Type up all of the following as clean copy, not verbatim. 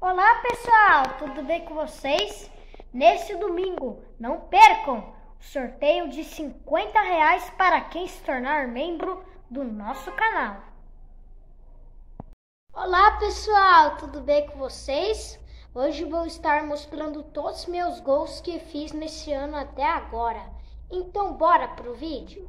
Olá pessoal, tudo bem com vocês? Neste domingo, não percam o sorteio de R$ 50 para quem se tornar membro do nosso canal. Olá pessoal, tudo bem com vocês? Hoje vou estar mostrando todos os meus gols que fiz nesse ano até agora. Então bora pro vídeo?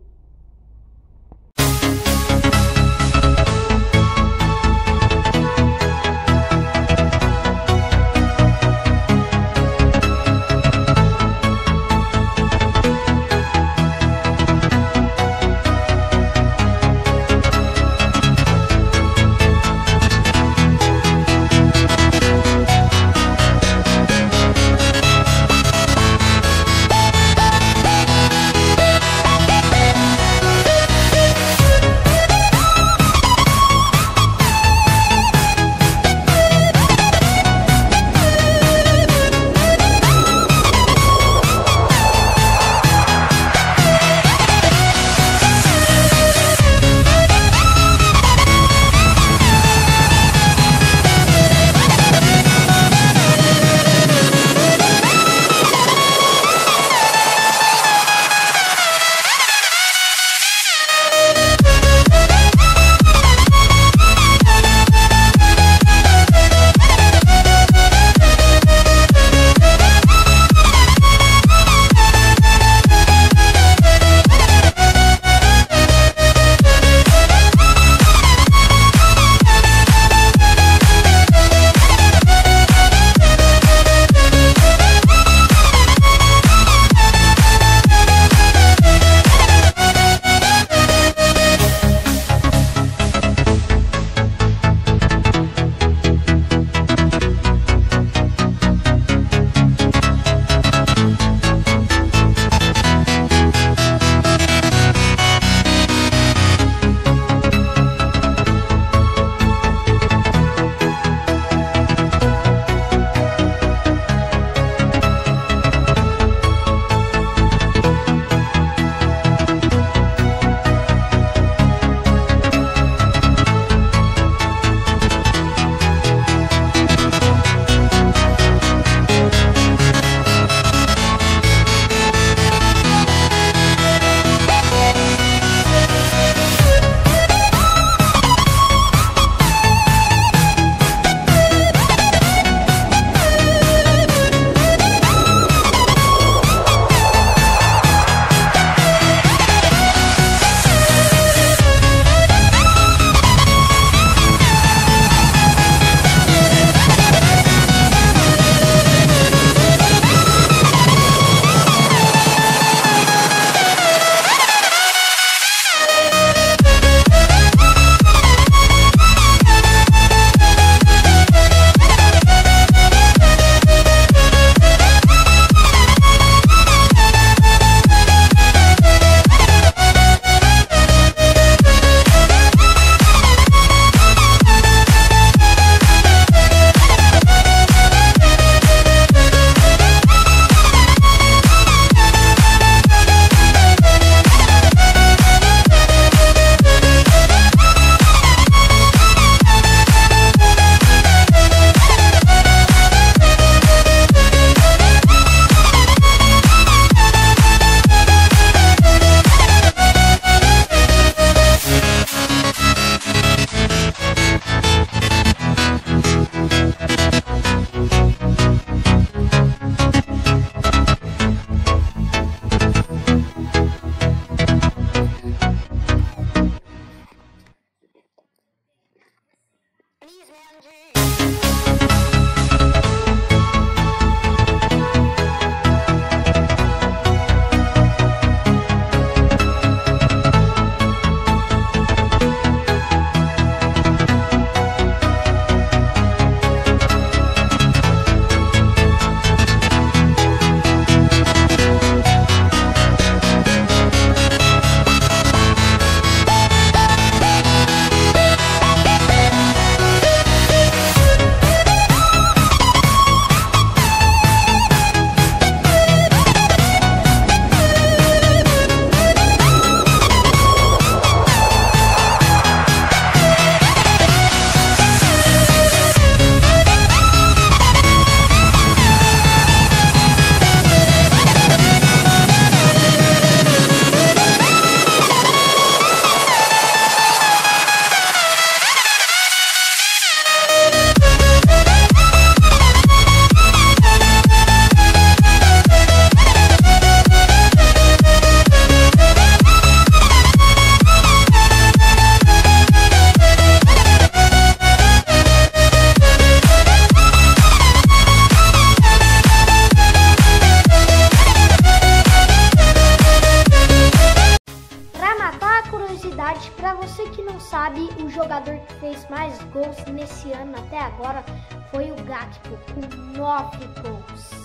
curiosidade, para você que não sabe, o jogador que fez mais gols nesse ano até agora foi o Gakpo, com 9 gols.